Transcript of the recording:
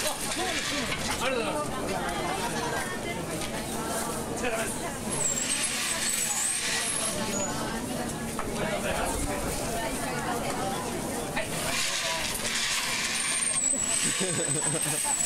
ありがとうございます。お疲れ様です。はい。